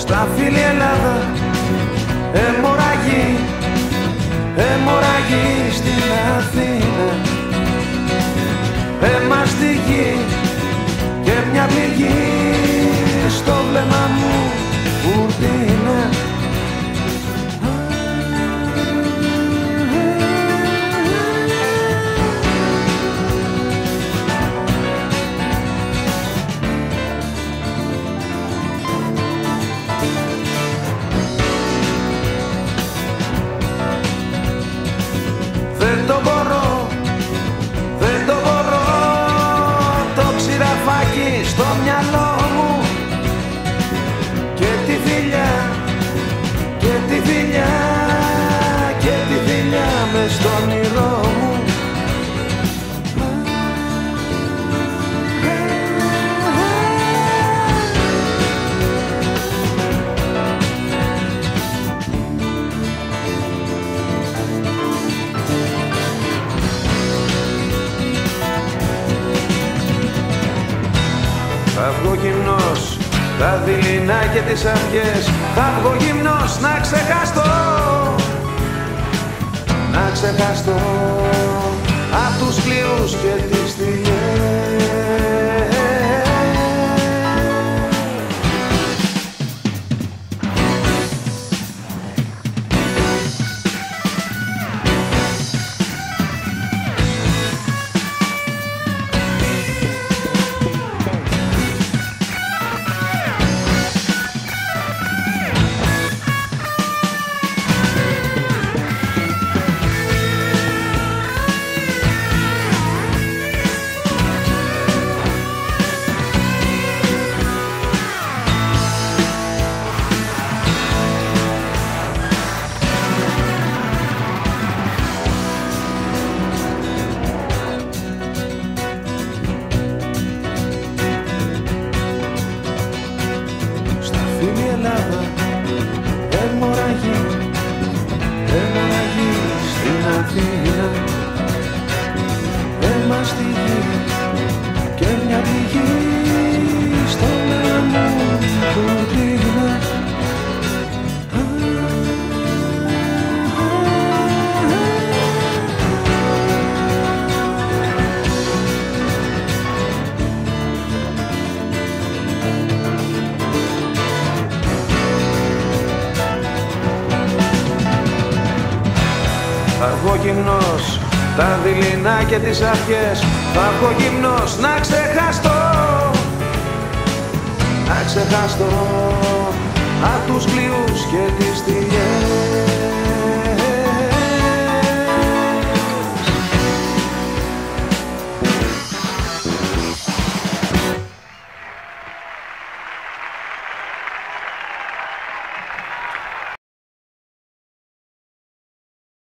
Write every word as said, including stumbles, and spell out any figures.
Στα φίλη Ελλάδα, αιμορραγή, αιμορραγή στην Αθήνα. Αίμα στη γη και μια πληγή στο βλέμμα μου κουρτίνα. Δεν το μπορώ, δεν το μπορώ, το ξηραφάκι στο μυαλό μου και τη φιλιά, και τη φιλιά, και τη φιλιά μες στο όνειρό μου. Θα βγω γυμνός τα δειλινά και τις αυγές, θα βγω γυμνός να ξεχαστώ, να ξεχαστώ απ' τους κλειούς και τις θηλιές. Φίλη Ελλάδα, αιμορραγή, αιμορραγή στην Αθήνα. Αίμα στη γη και μια πληγή στο βλέμμα μου κουρτίνα. Θα βγω γυμνός τα δειλινά και τις αυγές, θα βγω γυμνός να ξεχαστώ, να ξεχαστώ απ' τους κλειούς και τις θηλιές.